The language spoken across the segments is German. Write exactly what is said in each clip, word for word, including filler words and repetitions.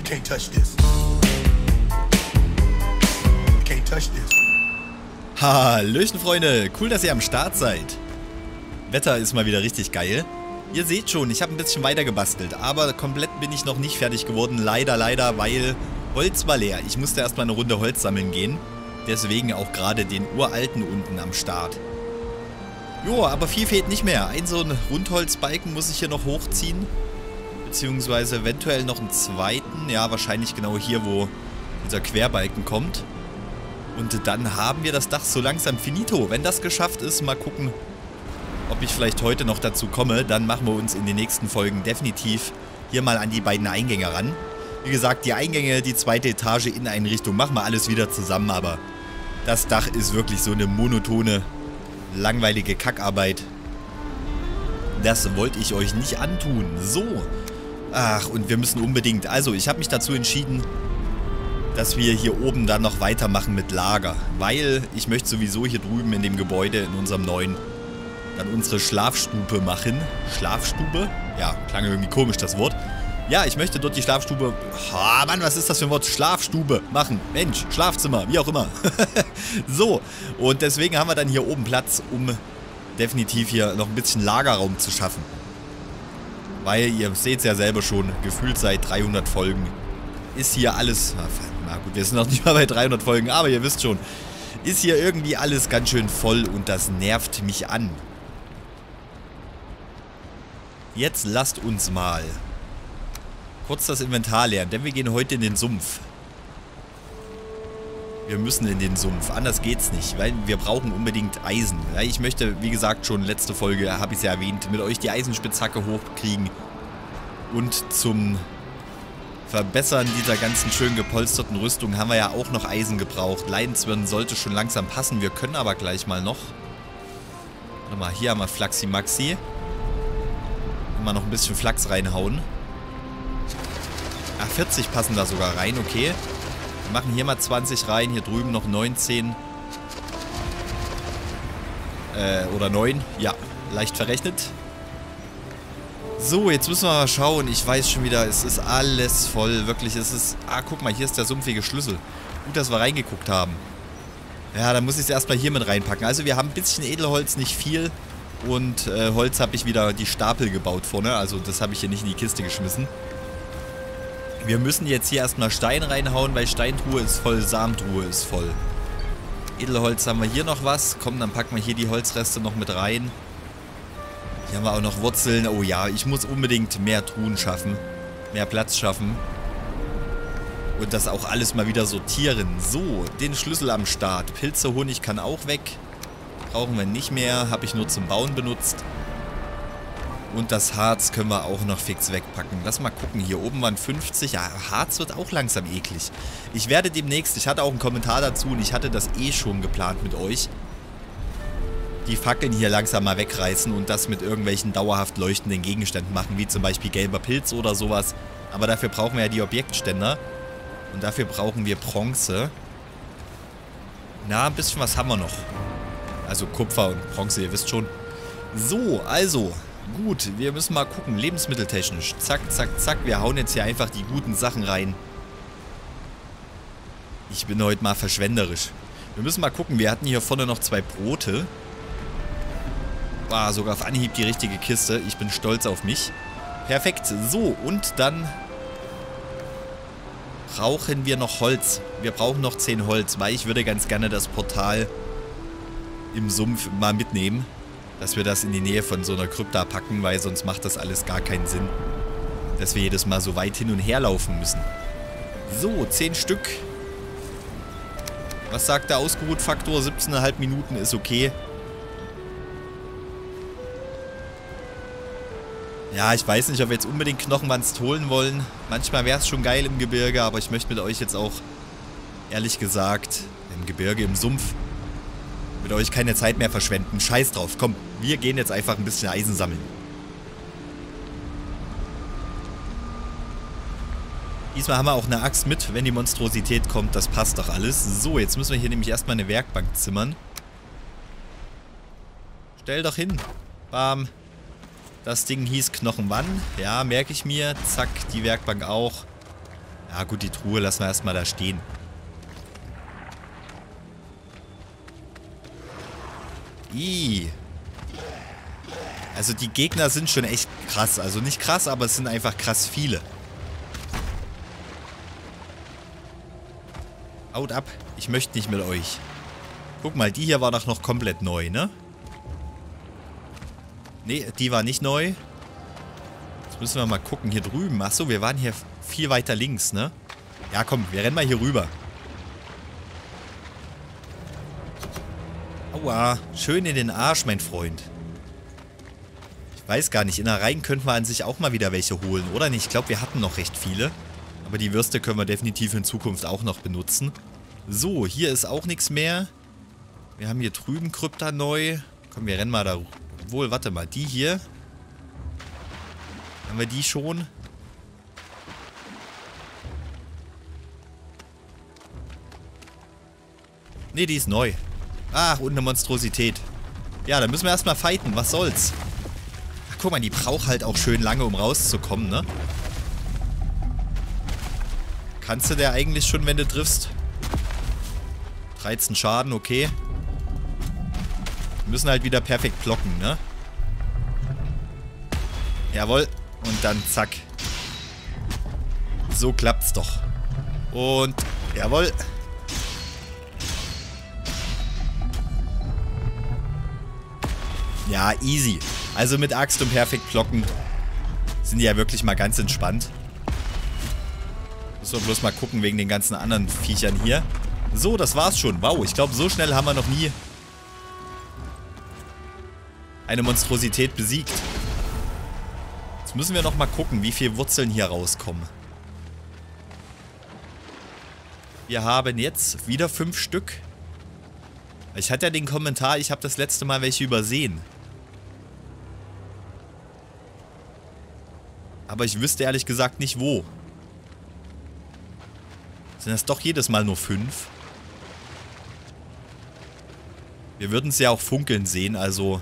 Can't touch this. Can't touch this. Hallöchen Freunde, cool, dass ihr am Start seid. Wetter ist mal wieder richtig geil. Ihr seht schon, ich habe ein bisschen weiter gebastelt, aber komplett bin ich noch nicht fertig geworden. Leider, leider, weil Holz war leer. Ich musste erstmal eine Runde Holz sammeln gehen. Deswegen auch gerade den uralten unten am Start. Jo, aber viel fehlt nicht mehr. Ein so ein Rundholzbalken muss ich hier noch hochziehen. Beziehungsweise eventuell noch einen zweiten. Ja, wahrscheinlich genau hier, wo dieser Querbalken kommt. Und dann haben wir das Dach so langsam finito. Wenn das geschafft ist, mal gucken, ob ich vielleicht heute noch dazu komme. Dann machen wir uns in den nächsten Folgen definitiv hier mal an die beiden Eingänge ran. Wie gesagt, die Eingänge, die zweite Etage, Inneneinrichtung, machen wir alles wieder zusammen. Aber das Dach ist wirklich so eine monotone, langweilige Kackarbeit. Das wollte ich euch nicht antun. So. Ach, und wir müssen unbedingt... Also, ich habe mich dazu entschieden, dass wir hier oben dann noch weitermachen mit Lager. Weil ich möchte sowieso hier drüben in dem Gebäude, in unserem neuen, dann unsere Schlafstube machen. Schlafstube? Ja, klang irgendwie komisch, das Wort. Ja, ich möchte dort die Schlafstube... Ah, Mann, was ist das für ein Wort? Schlafstube machen. Mensch, Schlafzimmer, wie auch immer. So, und deswegen haben wir dann hier oben Platz, um definitiv hier noch ein bisschen Lagerraum zu schaffen. Weil, ihr seht es ja selber schon, gefühlt seit dreihundert Folgen ist hier alles... Na gut, wir sind noch nicht mal bei dreihundert Folgen, aber ihr wisst schon, ist hier irgendwie alles ganz schön voll und das nervt mich an. Jetzt lasst uns mal kurz das Inventar leeren, denn wir gehen heute in den Sumpf. Wir müssen in den Sumpf, anders geht's nicht, weil wir brauchen unbedingt Eisen. Ja, ich möchte, wie gesagt, schon letzte Folge, habe ich es ja erwähnt, mit euch die Eisenspitzhacke hochkriegen und zum Verbessern dieser ganzen schön gepolsterten Rüstung haben wir ja auch noch Eisen gebraucht. Leidenswürden sollte schon langsam passen, wir können aber gleich mal noch. Warte mal, hier haben wir Flaxi Maxi. Mal noch ein bisschen Flachs reinhauen. Ach, vierzig passen da sogar rein, okay. Wir machen hier mal zwanzig rein, hier drüben noch neunzehn. Äh, oder neun. Ja, leicht verrechnet. So, jetzt müssen wir mal schauen. Ich weiß schon wieder, es ist alles voll. Wirklich, es ist... Ah, guck mal, hier ist der sumpfige Schlüssel. Gut, dass wir reingeguckt haben. Ja, dann muss ich es erstmal hier mit reinpacken. Also wir haben ein bisschen Edelholz, nicht viel. Und äh, Holz habe ich wieder die Stapel gebaut vorne. Also das habe ich hier nicht in die Kiste geschmissen. Wir müssen jetzt hier erstmal Stein reinhauen, weil Steintruhe ist voll, Samentruhe ist voll. Edelholz haben wir hier noch was. Komm, dann packen wir hier die Holzreste noch mit rein. Hier haben wir auch noch Wurzeln. Oh ja, ich muss unbedingt mehr Truhen schaffen. Mehr Platz schaffen. Und das auch alles mal wieder sortieren. So, den Schlüssel am Start. Pilze, Honig kann auch weg. Brauchen wir nicht mehr. Habe ich nur zum Bauen benutzt. Und das Harz können wir auch noch fix wegpacken. Lass mal gucken. Hier oben waren fünfzig. Ja, Harz wird auch langsam eklig. Ich werde demnächst, ich hatte auch einen Kommentar dazu und ich hatte das eh schon geplant mit euch, die Fackeln hier langsam mal wegreißen und das mit irgendwelchen dauerhaft leuchtenden Gegenständen machen, wie zum Beispiel gelber Pilz oder sowas. Aber dafür brauchen wir ja die Objektständer. Und dafür brauchen wir Bronze. Na, ein bisschen was haben wir noch. Also Kupfer und Bronze, ihr wisst schon. So, also, gut, wir müssen mal gucken, lebensmitteltechnisch. Zack, zack, zack, wir hauen jetzt hier einfach die guten Sachen rein. Ich bin heute mal verschwenderisch. Wir müssen mal gucken, wir hatten hier vorne noch zwei Brote. War sogar auf Anhieb die richtige Kiste. Ich bin stolz auf mich. Perfekt. So, und dann brauchen wir noch Holz. Wir brauchen noch zehn Holz, weil ich würde ganz gerne das Portal im Sumpf mal mitnehmen. Dass wir das in die Nähe von so einer Krypta packen, weil sonst macht das alles gar keinen Sinn. Dass wir jedes Mal so weit hin und her laufen müssen. So, zehn Stück. Was sagt der Ausgeruht-Faktor? siebzehn Komma fünf Minuten ist okay. Ja, ich weiß nicht, ob wir jetzt unbedingt Knochenwanst holen wollen. Manchmal wäre es schon geil im Gebirge, aber ich möchte mit euch jetzt auch, ehrlich gesagt, im Gebirge, im Sumpf, mit euch keine Zeit mehr verschwenden. Scheiß drauf, komm, wir gehen jetzt einfach ein bisschen Eisen sammeln. Diesmal haben wir auch eine Axt mit, wenn die Monstrosität kommt, das passt doch alles. So, jetzt müssen wir hier nämlich erstmal eine Werkbank zimmern. Stell doch hin. Bam. Das Ding hieß Knochenwann. Ja, merke ich mir. Zack, die Werkbank auch. Ja gut, die Truhe lassen wir erstmal da stehen. Ih. Also die Gegner sind schon echt krass. Also nicht krass, aber es sind einfach krass viele. Haut ab. Ich möchte nicht mit euch. Guck mal, die hier war doch noch komplett neu, ne? Ne, die war nicht neu. Jetzt müssen wir mal gucken. Hier drüben. Achso, wir waren hier viel weiter links, ne? Ja, komm, wir rennen mal hier rüber. Aua. Schön in den Arsch, mein Freund. Ich weiß gar nicht. Innereien könnten wir an sich auch mal wieder welche holen, oder nicht? Ich glaube, wir hatten noch recht viele. Aber die Würste können wir definitiv in Zukunft auch noch benutzen. So, hier ist auch nichts mehr. Wir haben hier drüben Krypta neu. Komm, wir rennen mal da. Wohl, warte mal. Die hier. Haben wir die schon? Ne, die ist neu. Ach, und eine Monstrosität. Ja, dann müssen wir erstmal fighten. Was soll's? Ach, guck mal, die braucht halt auch schön lange, um rauszukommen, ne? Kannst du der eigentlich schon, wenn du triffst? dreizehn Schaden, okay. Wir müssen halt wieder perfekt blocken, ne? Jawohl. Und dann zack. So klappt's doch. Und jawohl. Ja, easy. Also mit Axt und perfekt blocken sind die ja wirklich mal ganz entspannt. Müssen wir bloß mal gucken wegen den ganzen anderen Viechern hier. So, das war's schon. Wow, ich glaube, so schnell haben wir noch nie eine Monstrosität besiegt. Jetzt müssen wir noch mal gucken, wie viele Wurzeln hier rauskommen. Wir haben jetzt wieder fünf Stück. Ich hatte ja den Kommentar, ich habe das letzte Mal welche übersehen. Aber ich wüsste ehrlich gesagt nicht wo. Sind das doch jedes Mal nur fünf? Wir würden es ja auch funkeln sehen, also...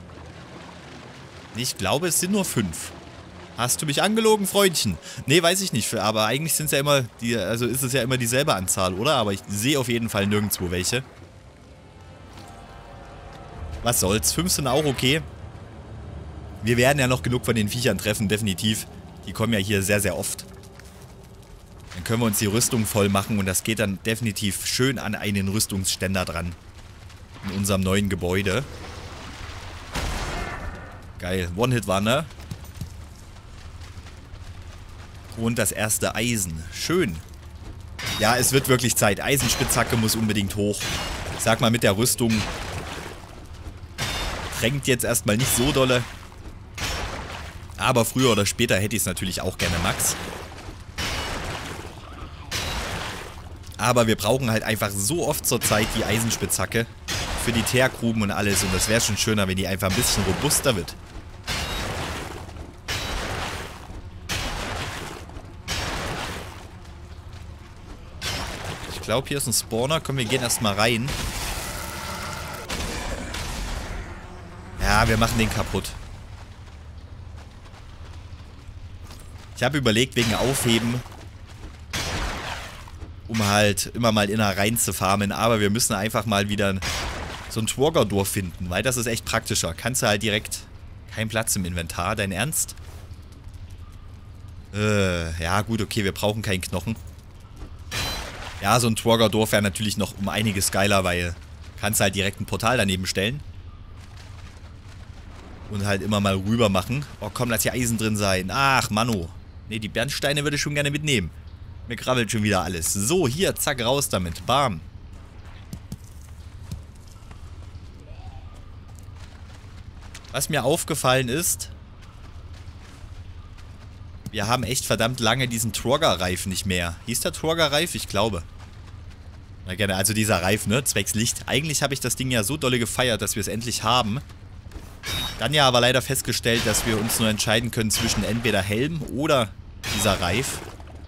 Ich glaube, es sind nur fünf. Hast du mich angelogen, Freundchen? Nee, weiß ich nicht, aber eigentlich sind es ja immer... Die, also ist es ja immer dieselbe Anzahl, oder? Aber ich sehe auf jeden Fall nirgendwo welche. Was soll's? fünf sind auch okay. Wir werden ja noch genug von den Viechern treffen, definitiv. Die kommen ja hier sehr, sehr oft. Dann können wir uns die Rüstung voll machen und das geht dann definitiv schön an einen Rüstungsständer dran. In unserem neuen Gebäude. Geil. One-Hit war, ne? Und das erste Eisen. Schön. Ja, es wird wirklich Zeit. Eisenspitzhacke muss unbedingt hoch. Ich sag mal, mit der Rüstung drängt jetzt erstmal nicht so dolle. Aber früher oder später hätte ich es natürlich auch gerne Max. Aber wir brauchen halt einfach so oft zur Zeit die Eisenspitzhacke. Für die Teergruben und alles. Und das wäre schon schöner, wenn die einfach ein bisschen robuster wird. Ich glaube, hier ist ein Spawner. Komm, wir gehen erstmal rein. Ja, wir machen den kaputt. Ich habe überlegt, wegen Aufheben, um halt immer mal Innereien zu farmen. Aber wir müssen einfach mal wieder so ein Trogger-Door finden, weil das ist echt praktischer. Kannst du halt direkt... Kein Platz im Inventar, dein Ernst? Äh, ja gut, okay, wir brauchen keinen Knochen. Ja, so ein Trogger-Door wäre natürlich noch um einiges geiler, weil kannst halt direkt ein Portal daneben stellen. Und halt immer mal rüber machen. Oh komm, lass hier Eisen drin sein. Ach, Manno. Ne, die Bernsteine würde ich schon gerne mitnehmen. Mir krabbelt schon wieder alles. So, hier, zack, raus damit. Bam. Was mir aufgefallen ist, wir haben echt verdammt lange diesen Trogger-Reif nicht mehr. Hieß der Trogger-Reif? Ich glaube. Na gerne, also dieser Reif, ne? Zwecks Licht. Eigentlich habe ich das Ding ja so dolle gefeiert, dass wir es endlich haben. Dann ja aber leider festgestellt, dass wir uns nur entscheiden können zwischen entweder Helm oder dieser Reif.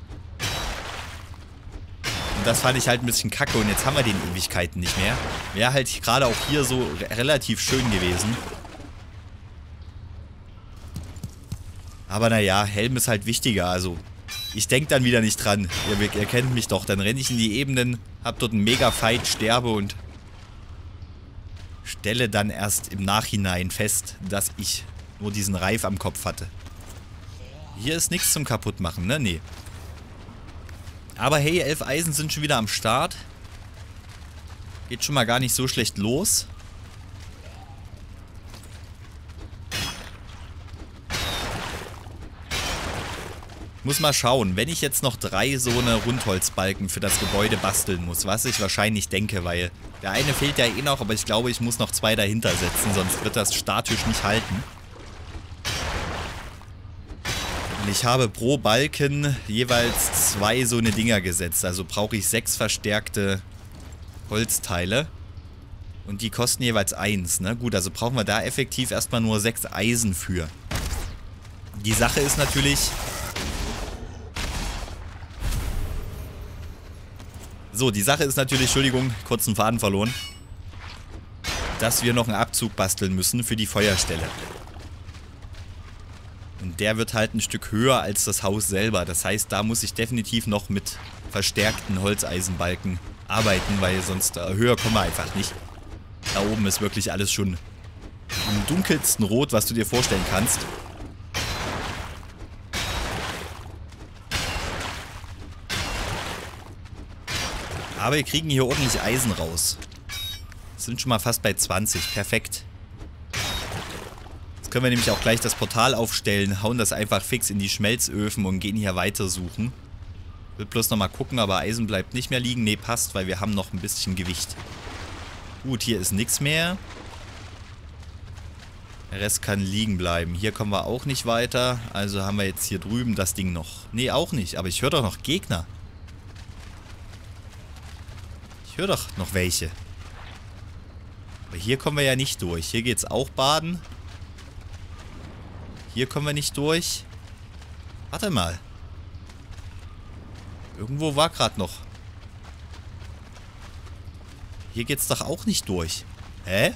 Und das fand ich halt ein bisschen kacke und jetzt haben wir den Ewigkeiten nicht mehr. Wäre halt gerade auch hier so re- relativ schön gewesen. Aber naja, Helm ist halt wichtiger, also Ich denke dann wieder nicht dran. Ihr, ihr kennt mich doch. Dann renne ich in die Ebenen, hab dort einen Mega-Fight, sterbe und stelle dann erst im Nachhinein fest, dass ich nur diesen Reif am Kopf hatte. Hier ist nichts zum Kaputtmachen, ne? Nee. Aber hey, elf Eisen sind schon wieder am Start. Geht schon mal gar nicht so schlecht los. Muss mal schauen, wenn ich jetzt noch drei so eine Rundholzbalken für das Gebäude basteln muss, was ich wahrscheinlich denke, weil der eine fehlt ja eh noch, aber ich glaube, ich muss noch zwei dahinter setzen, sonst wird das statisch nicht halten. Und ich habe pro Balken jeweils zwei so eine Dinger gesetzt, also brauche ich sechs verstärkte Holzteile. Und die kosten jeweils eins, ne? Gut, also brauchen wir da effektiv erstmal nur sechs Eisen für. Die Sache ist natürlich... So, die Sache ist natürlich, Entschuldigung, kurzen Faden verloren, dass wir noch einen Abzug basteln müssen für die Feuerstelle. Und der wird halt ein Stück höher als das Haus selber. Das heißt, da muss ich definitiv noch mit verstärkten Holzeisenbalken arbeiten, weil sonst äh, höher kommen wir einfach nicht. Da oben ist wirklich alles schon im dunkelsten Rot, was du dir vorstellen kannst. Aber wir kriegen hier ordentlich Eisen raus. Sind schon mal fast bei zwanzig. Perfekt. Jetzt können wir nämlich auch gleich das Portal aufstellen, hauen das einfach fix in die Schmelzöfen und gehen hier weiter suchen. Will bloß nochmal gucken, aber Eisen bleibt nicht mehr liegen. Ne, passt, weil wir haben noch ein bisschen Gewicht. Gut, hier ist nichts mehr. Der Rest kann liegen bleiben. Hier kommen wir auch nicht weiter. Also haben wir jetzt hier drüben das Ding noch. Ne, auch nicht. Aber ich höre doch noch Gegner. Ich höre doch noch welche. Aber hier kommen wir ja nicht durch. Hier geht's auch baden. Hier kommen wir nicht durch. Warte mal. Irgendwo war gerade noch. Hier geht's doch auch nicht durch. Hä?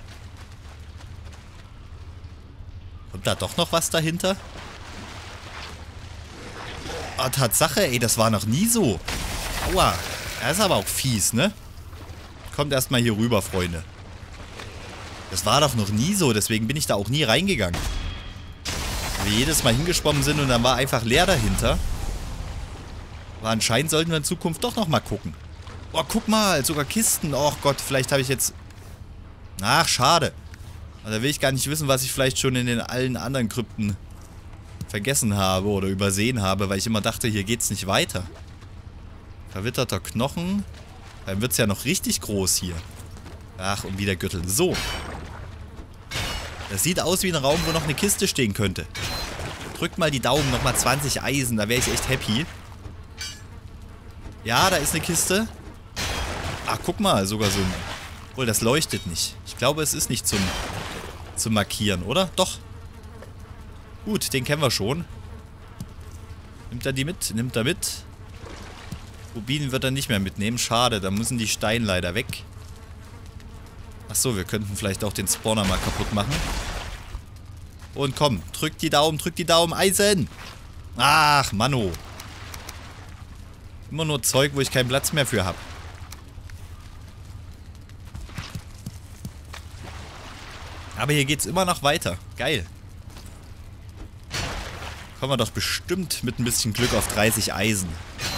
Kommt da doch noch was dahinter? Ah, Tatsache, ey, das war noch nie so. Aua. Das ist aber auch fies, ne? Kommt erstmal hier rüber, Freunde. Das war doch noch nie so, deswegen bin ich da auch nie reingegangen. Weil wir jedes Mal hingeschwommen sind und dann war einfach leer dahinter. Aber anscheinend sollten wir in Zukunft doch nochmal gucken. Oh, guck mal, sogar Kisten. Oh Gott, vielleicht habe ich jetzt... Ach, schade. Da will ich gar nicht wissen, was ich vielleicht schon in den allen anderen Krypten vergessen habe oder übersehen habe, weil ich immer dachte, hier geht's nicht weiter. Verwitterter Knochen... Dann wird es ja noch richtig groß hier. Ach, und wieder Gürtel. So. Das sieht aus wie ein Raum, wo noch eine Kiste stehen könnte. Drückt mal die Daumen, nochmal zwanzig Eisen. Da wäre ich echt happy. Ja, da ist eine Kiste. Ach, guck mal, sogar so ein... Obwohl, das leuchtet nicht. Ich glaube, es ist nicht zum, zum Markieren, oder? Doch. Gut, den kennen wir schon. Nimmt er die mit? Nimmt er mit? Rubinen wird er nicht mehr mitnehmen. Schade, da müssen die Steine leider weg. Achso, wir könnten vielleicht auch den Spawner mal kaputt machen. Und komm, drück die Daumen, drück die Daumen. Eisen! Ach, Manno. Immer nur Zeug, wo ich keinen Platz mehr für habe. Aber hier geht's immer noch weiter. Geil. Kommen wir doch bestimmt mit ein bisschen Glück auf dreißig Eisen.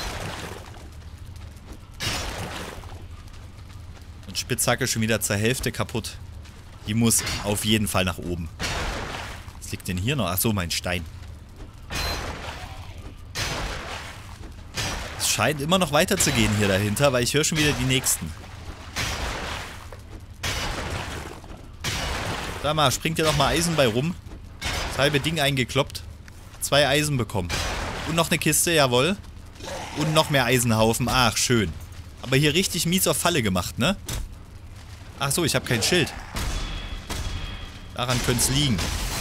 Spitzhacke schon wieder zur Hälfte kaputt. Die muss auf jeden Fall nach oben. Was liegt denn hier noch? Achso, mein Stein. Es scheint immer noch weiter zu gehen hier dahinter, weil ich höre schon wieder die nächsten. Sag mal, springt dir doch mal Eisen bei rum. Das halbe Ding eingekloppt. Zwei Eisen bekommen. Und noch eine Kiste, jawohl. Und noch mehr Eisenhaufen. Ach, schön. Aber hier richtig mies auf Falle gemacht, ne? Ach so, ich habe kein Schild. Daran könnte es liegen.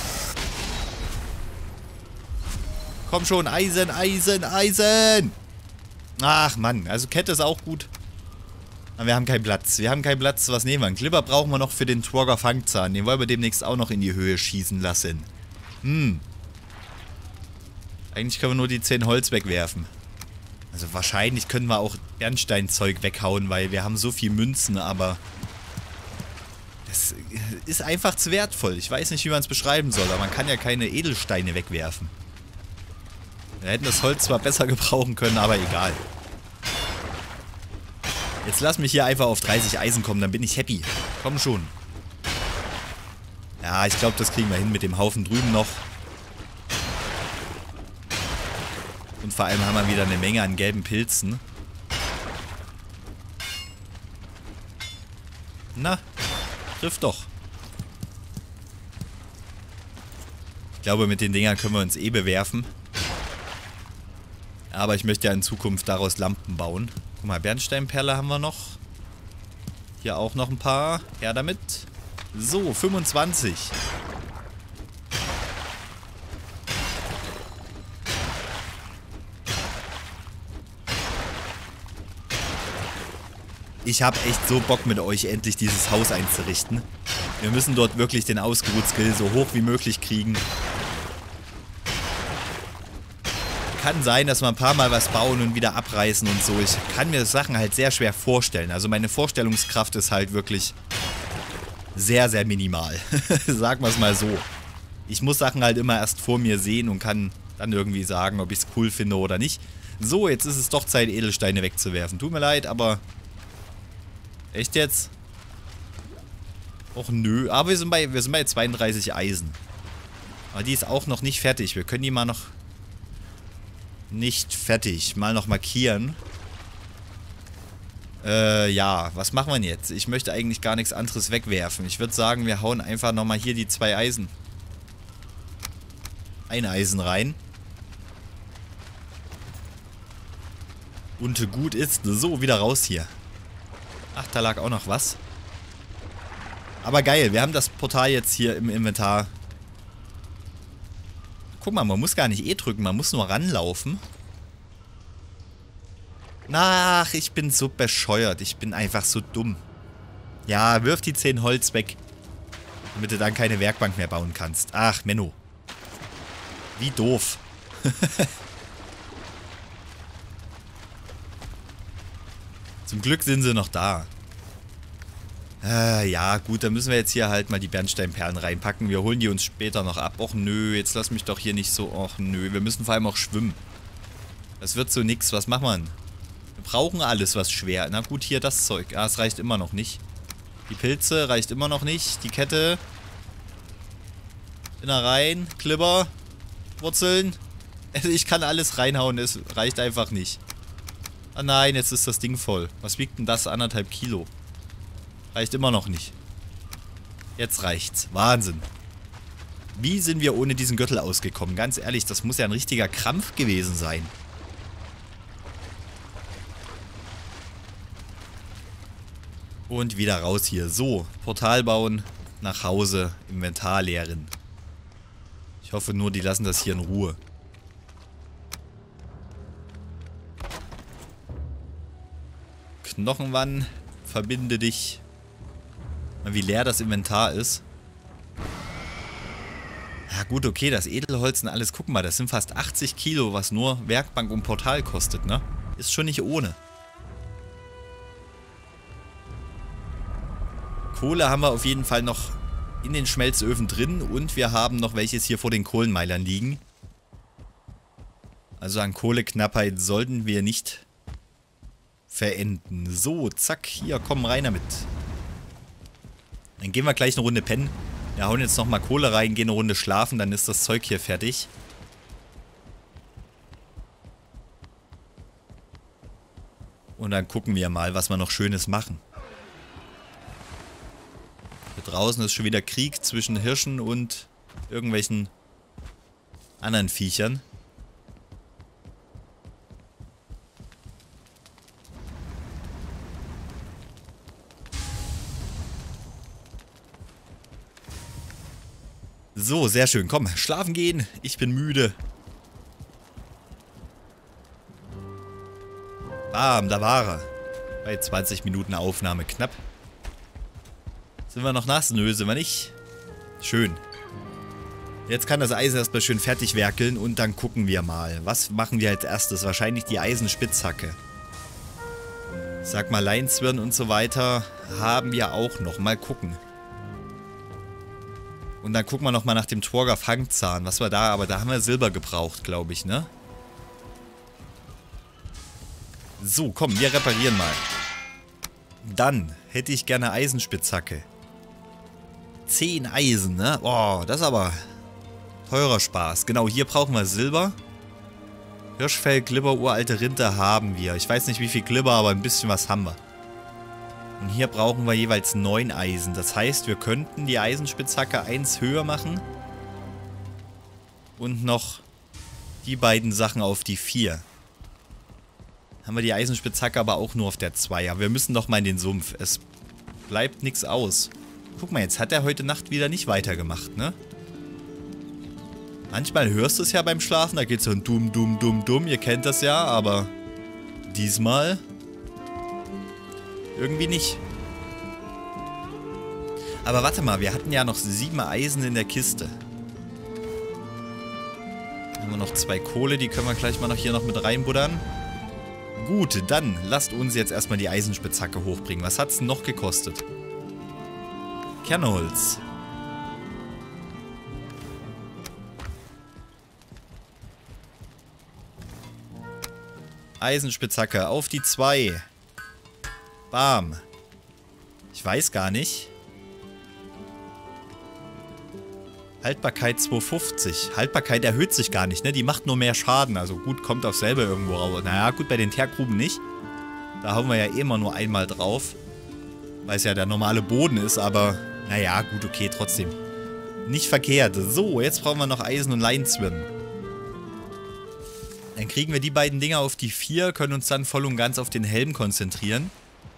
Komm schon, Eisen, Eisen, Eisen! Ach Mann, also Kette ist auch gut. Aber wir haben keinen Platz. Wir haben keinen Platz. Was nehmen wir? Einen Glibber brauchen wir noch für den Trogger Fangzahn. Den wollen wir demnächst auch noch in die Höhe schießen lassen. Hm. Eigentlich können wir nur die zehn Holz wegwerfen. Also wahrscheinlich können wir auch Bernsteinzeug weghauen, weil wir haben so viel Münzen, aber das ist einfach zu wertvoll. Ich weiß nicht, wie man es beschreiben soll, aber man kann ja keine Edelsteine wegwerfen. Wir hätten das Holz zwar besser gebrauchen können, aber egal. Jetzt lass mich hier einfach auf dreißig Eisen kommen, dann bin ich happy. Komm schon. Ja, ich glaube, das kriegen wir hin mit dem Haufen drüben noch. Und vor allem haben wir wieder eine Menge an gelben Pilzen. Na, trifft doch. Ich glaube, mit den Dingern können wir uns eh bewerfen. Aber ich möchte ja in Zukunft daraus Lampen bauen. Guck mal, Bernsteinperle haben wir noch. Hier auch noch ein paar. Her damit. So, fünfundzwanzig. Ich habe echt so Bock mit euch endlich dieses Haus einzurichten. Wir müssen dort wirklich den Ausgeruht-Skill so hoch wie möglich kriegen. Kann sein, dass wir ein paar Mal was bauen und wieder abreißen und so. Ich kann mir Sachen halt sehr schwer vorstellen. Also meine Vorstellungskraft ist halt wirklich sehr, sehr minimal. Sagen wir es mal so. Ich muss Sachen halt immer erst vor mir sehen und kann dann irgendwie sagen, ob ich es cool finde oder nicht. So, jetzt ist es doch Zeit, Edelsteine wegzuwerfen. Tut mir leid, aber... Echt jetzt? Och nö. Aber wir sind bei, wir sind bei zweiunddreißig Eisen. Aber die ist auch noch nicht fertig. Wir können die mal noch... Nicht fertig. Mal noch markieren. Äh, ja. Was machen wir denn jetzt? Ich möchte eigentlich gar nichts anderes wegwerfen. Ich würde sagen, wir hauen einfach nochmal hier die zwei Eisen. Ein Eisen rein. Und gut ist. So, wieder raus hier. Ach, da lag auch noch was. Aber geil, wir haben das Portal jetzt hier im Inventar. Guck mal, man muss gar nicht E drücken, man muss nur ranlaufen. Ach, ich bin so bescheuert. Ich bin einfach so dumm. Ja, wirf die zehn Holz weg. Damit du dann keine Werkbank mehr bauen kannst. Ach, Menno. Wie doof. Zum Glück sind sie noch da. Äh, ja, gut, dann müssen wir jetzt hier halt mal die Bernsteinperlen reinpacken. Wir holen die uns später noch ab. Och nö, jetzt lass mich doch hier nicht so... Och nö, wir müssen vor allem auch schwimmen. Das wird so nix. Was machen wir denn? Wir brauchen alles, was schwer... Na gut, hier das Zeug. Ah, es reicht immer noch nicht. Die Pilze reicht immer noch nicht. Die Kette. Innereien, Klipper, Wurzeln. Also ich kann alles reinhauen, es reicht einfach nicht. Ah nein, jetzt ist das Ding voll. Was wiegt denn das? Anderthalb Kilo. Reicht immer noch nicht. Jetzt reicht's. Wahnsinn. Wie sind wir ohne diesen Gürtel ausgekommen? Ganz ehrlich, das muss ja ein richtiger Krampf gewesen sein. Und wieder raus hier. So, Portal bauen, nach Hause, Inventar leeren. Ich hoffe nur, die lassen das hier in Ruhe. Knochenwann, verbinde dich. Wie leer das Inventar ist. Ja gut, okay, das Edelholz und alles. Guck mal, das sind fast achtzig Kilo, was nur Werkbank und Portal kostet, ne? Ist schon nicht ohne. Kohle haben wir auf jeden Fall noch in den Schmelzöfen drin. Und wir haben noch welches hier vor den Kohlenmeilern liegen. Also an Kohleknappheit sollten wir nicht verenden. So, zack, hier, komm rein damit. Dann gehen wir gleich eine Runde pennen. Wir hauen jetzt nochmal Kohle rein, gehen eine Runde schlafen, dann ist das Zeug hier fertig. Und dann gucken wir mal, was wir noch Schönes machen. Hier draußen ist schon wieder Krieg zwischen Hirschen und irgendwelchen anderen Viechern. So, sehr schön. Komm, schlafen gehen. Ich bin müde. Bam, da war er. Bei zwanzig Minuten Aufnahme knapp. Sind wir noch nass? Nö, sind wir nicht. Schön. Jetzt kann das Eisen erstmal schön fertig werkeln und dann gucken wir mal. Was machen wir als erstes? Wahrscheinlich die Eisenspitzhacke. Ich sag mal, Leinzwirn und so weiter haben wir auch noch. Mal gucken. Und dann gucken wir nochmal nach dem Tworger Fangzahn. Was war da? Aber da haben wir Silber gebraucht, glaube ich, ne? So, komm, wir reparieren mal. Dann hätte ich gerne Eisenspitzhacke. Zehn Eisen, ne? Boah, das ist aber teurer Spaß. Genau, hier brauchen wir Silber. Hirschfell, Glibber, uralte Rinde haben wir. Ich weiß nicht, wie viel Glibber, aber ein bisschen was haben wir. Und hier brauchen wir jeweils neun Eisen. Das heißt, wir könnten die Eisenspitzhacke eins höher machen. Und noch die beiden Sachen auf die vier. Haben wir die Eisenspitzhacke aber auch nur auf der zwei. Aber wir müssen doch mal in den Sumpf. Es bleibt nichts aus. Guck mal, jetzt hat er heute Nacht wieder nicht weitergemacht, ne? Manchmal hörst du es ja beim Schlafen, da geht so ein Dumm, Dumm, Dumm, Dumm. Ihr kennt das ja, aber diesmal irgendwie nicht. Aber warte mal, wir hatten ja noch sieben Eisen in der Kiste. Dann haben wir noch zwei Kohle, die können wir gleich mal noch hier noch mit reinbuddern. Gut, dann lasst uns jetzt erstmal die Eisenspitzhacke hochbringen. Was hat es denn noch gekostet? Kernholz. Eisenspitzhacke auf die zwei. Bam. Ich weiß gar nicht. Haltbarkeit zweihundertfünfzig. Haltbarkeit erhöht sich gar nicht, ne? Die macht nur mehr Schaden. Also gut, kommt auf selber irgendwo raus. Naja, gut, bei den Teergruben nicht. Da hauen wir ja immer nur einmal drauf. Weil es ja der normale Boden ist, aber naja, gut, okay, trotzdem. Nicht verkehrt. So, jetzt brauchen wir noch Eisen und Leinzwirn. Dann kriegen wir die beiden Dinger auf die vier, können uns dann voll und ganz auf den Helm konzentrieren.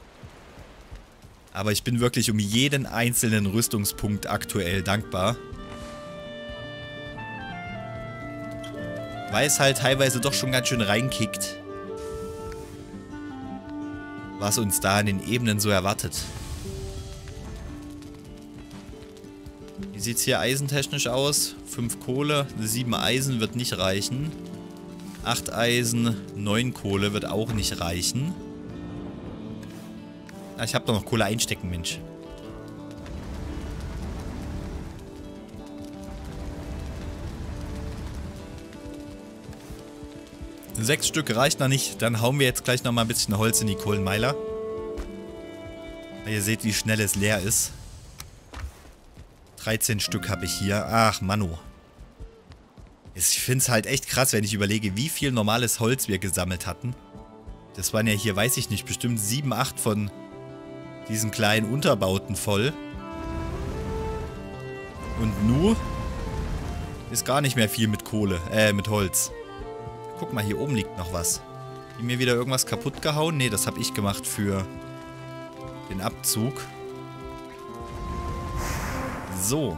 Aber ich bin wirklich um jeden einzelnen Rüstungspunkt aktuell dankbar. Weil es halt teilweise doch schon ganz schön reinkickt. Was uns da in den Ebenen so erwartet. Wie sieht es hier eisentechnisch aus? fünf Kohle, sieben Eisen wird nicht reichen. acht Eisen, neun Kohle wird auch nicht reichen. Ah, ich habe doch noch Kohle einstecken, Mensch. Sechs Stück reicht noch nicht. Dann hauen wir jetzt gleich noch mal ein bisschen Holz in die Kohlenmeiler. Weil ihr seht, wie schnell es leer ist. dreizehn Stück habe ich hier. Ach, Manno. Ich finde es halt echt krass, wenn ich überlege, wie viel normales Holz wir gesammelt hatten. Das waren ja hier, weiß ich nicht, bestimmt sieben, acht von diesen kleinen Unterbauten voll. Und nu ist gar nicht mehr viel mit Kohle, äh, mit Holz. Guck mal, hier oben liegt noch was. Die mir wieder irgendwas kaputt gehauen? Ne, das habe ich gemacht für den Abzug. So.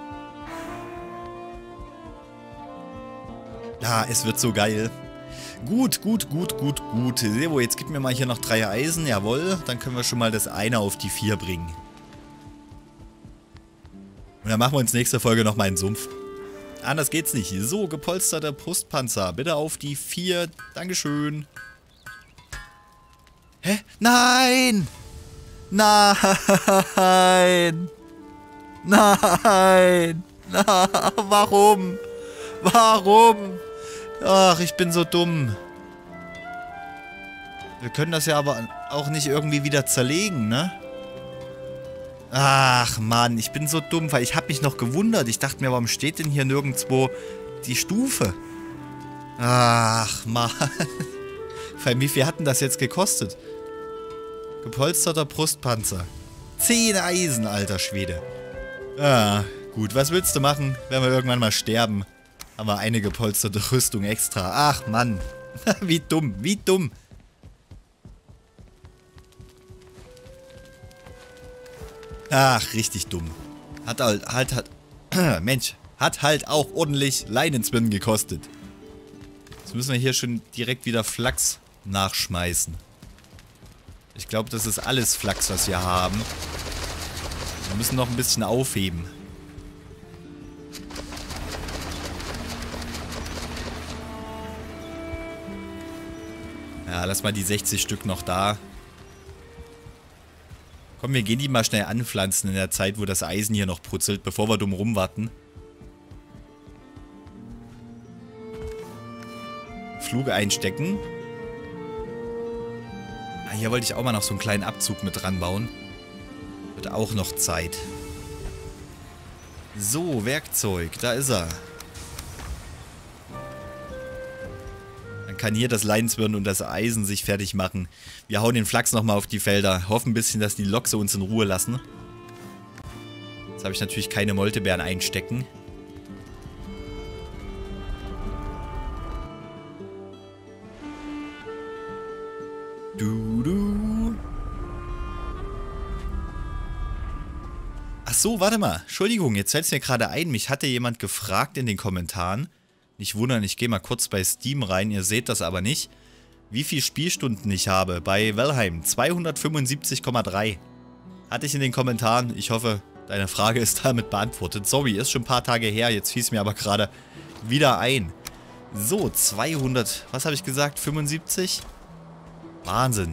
Ja, es wird so geil. Gut, gut, gut, gut, gut. Sebo, jetzt gib mir mal hier noch drei Eisen. Jawohl, dann können wir schon mal das eine auf die vier bringen. Und dann machen wir uns nächste Folge nochmal einen Sumpf. Anders geht's nicht. So, gepolsterter Brustpanzer. Bitte auf die vier. Dankeschön. Hä? Nein! Nein! Nein! Na, warum? Warum? Ach, ich bin so dumm. Wir können das ja aber auch nicht irgendwie wieder zerlegen, ne? Ach, Mann, ich bin so dumm, weil ich habe mich noch gewundert. Ich dachte mir, warum steht denn hier nirgendwo die Stufe? Ach, Mann. Weil wie viel hatten das jetzt gekostet? Gepolsterter Brustpanzer. Zehn Eisen, alter Schwede. Ah, gut, was willst du machen, wenn wir irgendwann mal sterben? Haben wir eine gepolsterte Rüstung extra. Ach, Mann. Wie dumm, wie dumm. Ach, richtig dumm. Hat halt, halt, hat, Mensch, hat halt auch ordentlich Leinenzwirn gekostet. Jetzt müssen wir hier schon direkt wieder Flachs nachschmeißen. Ich glaube, das ist alles Flachs, was wir haben. Wir müssen noch ein bisschen aufheben. Ja, lass mal die sechzig Stück noch da. Komm, wir gehen die mal schnell anpflanzen in der Zeit, wo das Eisen hier noch brutzelt, bevor wir dumm rumwarten. Flug einstecken. Ah, hier wollte ich auch mal noch so einen kleinen Abzug mit dran bauen. Wird auch noch Zeit. So, Werkzeug, da ist er. Dann kann hier das Leinswirn und das Eisen sich fertig machen. Wir hauen den Flachs nochmal auf die Felder. Hoffen ein bisschen, dass die Loks uns in Ruhe lassen. Jetzt habe ich natürlich keine Moltebeeren einstecken. Du, du. Ach so, warte mal. Entschuldigung, jetzt fällt es mir gerade ein. Mich hatte jemand gefragt in den Kommentaren. Nicht wundern, ich gehe mal kurz bei Steam rein. Ihr seht das aber nicht. Wie viele Spielstunden ich habe bei Valheim. zweihundertfünfundsiebzig Komma drei. Hatte ich in den Kommentaren. Ich hoffe, deine Frage ist damit beantwortet. Sorry, ist schon ein paar Tage her. Jetzt fiel es mir aber gerade wieder ein. So, zweihundert. Was habe ich gesagt? fünfundsiebzig? Wahnsinn.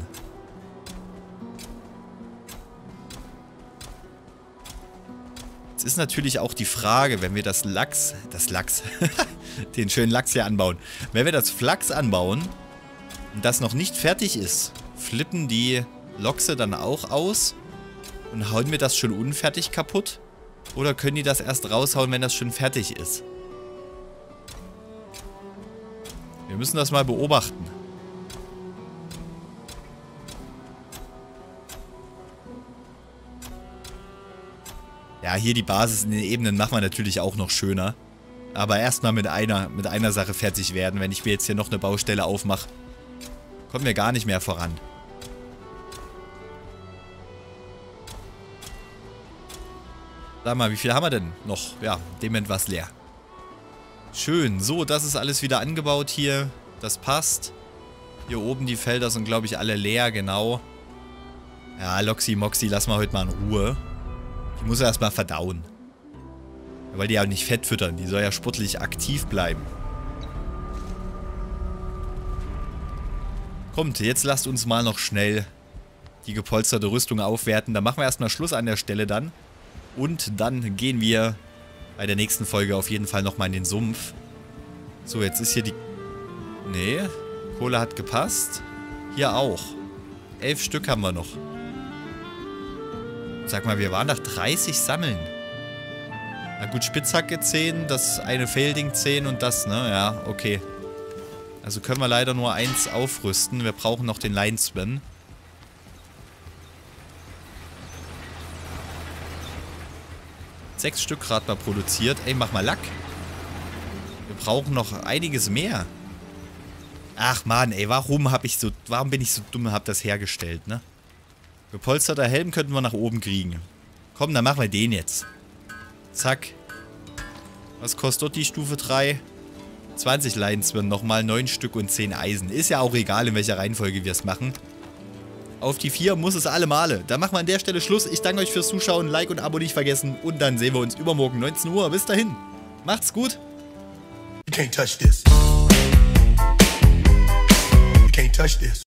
Jetzt ist natürlich auch die Frage, wenn wir das Lachs, das Lachs, den schönen Lachs hier anbauen. Wenn wir das Flachs anbauen und das noch nicht fertig ist, flippen die Lokse dann auch aus und hauen wir das schon unfertig kaputt? Oder können die das erst raushauen, wenn das schon fertig ist? Wir müssen das mal beobachten. Ja, hier die Basis in den Ebenen machen wir natürlich auch noch schöner. Aber erstmal mit einer, mit einer Sache fertig werden. Wenn ich mir jetzt hier noch eine Baustelle aufmache, kommen wir gar nicht mehr voran. Sag mal, wie viel haben wir denn noch? Ja, dem etwas leer. Schön. So, das ist alles wieder angebaut hier. Das passt. Hier oben die Felder sind, glaube ich, alle leer, genau. Ja, Loxi Moxi, lass mal heute mal in Ruhe. Die muss er erstmal verdauen. Weil die ja nicht fett füttern. Die soll ja sportlich aktiv bleiben. Kommt, jetzt lasst uns mal noch schnell die gepolsterte Rüstung aufwerten. Dann machen wir erstmal Schluss an der Stelle dann. Und dann gehen wir bei der nächsten Folge auf jeden Fall nochmal in den Sumpf. So, jetzt ist hier die... Nee, Kohle hat gepasst. Hier auch. Elf Stück haben wir noch. Sag mal, wir waren doch dreißig sammeln. Na gut, Spitzhacke zehn, das eine Fehlding zehn und das, ne? Ja, okay. Also können wir leider nur eins aufrüsten. Wir brauchen noch den Linesman. Sechs Stück gerade mal produziert. Ey, mach mal Lack. Wir brauchen noch einiges mehr. Ach man, ey, warum hab ich so, warum bin ich so dumm und hab das hergestellt, ne? Gepolsterter Helm könnten wir nach oben kriegen. Komm, dann machen wir den jetzt. Zack. Was kostet dort die Stufe drei? zwanzig Linesmen, nochmal neun Stück und zehn Eisen. Ist ja auch egal, in welcher Reihenfolge wir es machen. Auf die vier muss es alle Male. Dann machen wir an der Stelle Schluss. Ich danke euch fürs Zuschauen. Like und Abo nicht vergessen. Und dann sehen wir uns übermorgen neunzehn Uhr. Bis dahin. Macht's gut. You can't touch this. You can't touch this.